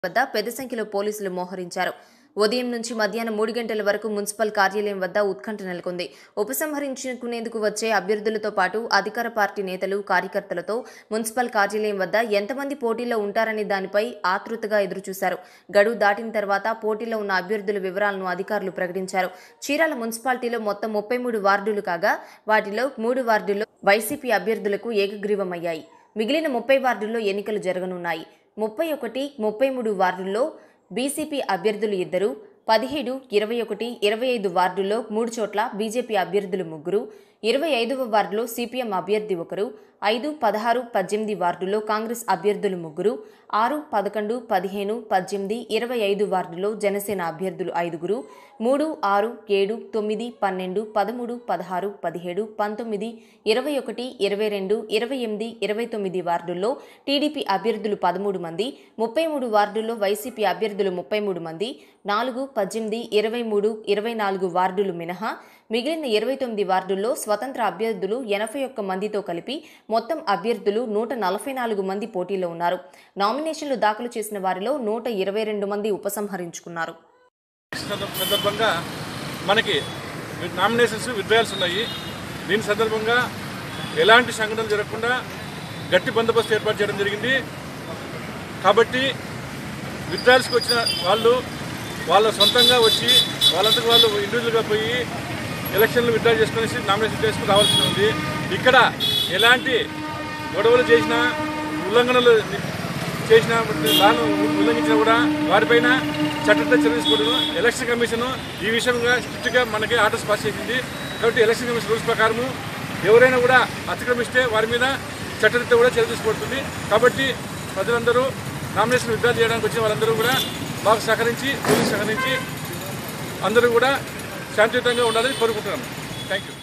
వద్ద పెద్ద సంఖ్యలో పోలీసులు మోహరించారు. ఉదయం నుంచి మధ్యాహ్నం 3 గంటల వరకు మున్సిపల్ కార్యాలయం వద్ద ఉత్కంఠ నెలకొంది. ఉపసంహరించుకునేందుకు వచ్చే అభ్యర్థులతో పాటు అధికార పార్టీ నేతలు, కార్యకర్తలతో మున్సిపల్ కార్యాలయం వద్ద ఎంతమంది పోటీలో ఉంటారనే దానిపై ఆతృతగా ఎదురుచూశారు. గడువు దాటిన తర్వాత పోటీలో ఉన్న అభ్యర్థుల వివరాలను అధికారులు ప్రకటించారు. చీరాల మున్సిపాలిటీలో మొత్తం 33 వార్డులు కాగా వాటిలో 3 వార్డుల్లో వైసీపీ అభ్యర్థులకు ఏకగ్రీవమయ్యాయి. మిగిలిన 30 వార్డుల్లో ఎన్నికలు జరగనున్నాయి. 31, 33 వార్డుల్లో బీసీపీ అభ్యర్థులు 2, 17, 21, 25 వార్డుల్లో 3 చోట్ల బీజేపీ అభ్యర్థులు 3, 25వ వార్డులో సిపిఎం అభ్యర్థి 1, 5, 16, 18 వార్డుల్లో కాంగ్రెస్ అభ్యర్థులు 3, 6, 11, 15, 18, 25 వార్డుల్లో జనసేన అభ్యర్థులు 5, 3, 6, 7, 9, 12, 13, 16, 17, 19, 21, 22, 28, 29 వార్డుల్లో టీడీపీ అభ్యర్థులు 13 మంది, 33 వార్డుల్లో వైసీపీ అభ్యర్థులు 33 మంది, 4, 18, 23, 24 వార్డులు మినహా మిగిలిన 29 వార్డుల్లో స్వతంత్ర అభ్యర్థులు 81 మందితో కలిపి మొత్తం అభ్యర్థులు 144 మంది పోటీలో ఉన్నారు. నామినేషన్లు దాఖలు చేసిన వారిలో 122 మంది ఉపసంహరించుకున్నారు. సందర్భంగా మనకి నామినేషన్స్ విత్డ్రాయల్స్ ఉన్నాయి. దీని సందర్భంగా ఎలాంటి సంఘటనలు జరగకుండా గట్టి బందోబస్తు ఏర్పాటు చేయడం జరిగింది. కాబట్టి విత్డ్రాయల్స్కి వచ్చిన వాళ్ళు వాళ్ళ సొంతంగా వచ్చి వాళ్ళంతకు వాళ్ళు ఇండివిజువల్గా పోయి ఎలక్షన్లు విత్డ్రా చేసుకునేసి నామినేషన్ చేసుకుని రావాల్సి ఉంది. ఇక్కడ ఎలాంటి గొడవలు చేసినా, ఉల్లంఘనలు చేసినా, లాను ఉల్లంఘించినా కూడా వారిపైన చట్టంతో చర్య తీసుకోవడం ఎలక్షన్ కమిషన్ ఈ విషయంగా స్ట్రిక్ట్గా మనకి ఆర్డర్స్ పాస్ చేసింది. కాబట్టి ఎలక్షన్ కమిషన్ రూల్స్ ప్రకారము ఎవరైనా కూడా అతిక్రమిస్తే వారి మీద చట్టంతో కూడా చర్య తీసుకోబడుతుంది. కాబట్టి ప్రజలందరూ నామినేషన్ విత్డ్రా చేయడానికి వచ్చిన వాళ్ళందరూ కూడా బాగా సహకరించి, పోలీసు సహకరించి అందరూ కూడా శాంతియుతంగా ఉండాలని కోరుకుంటున్నాను. Thank you.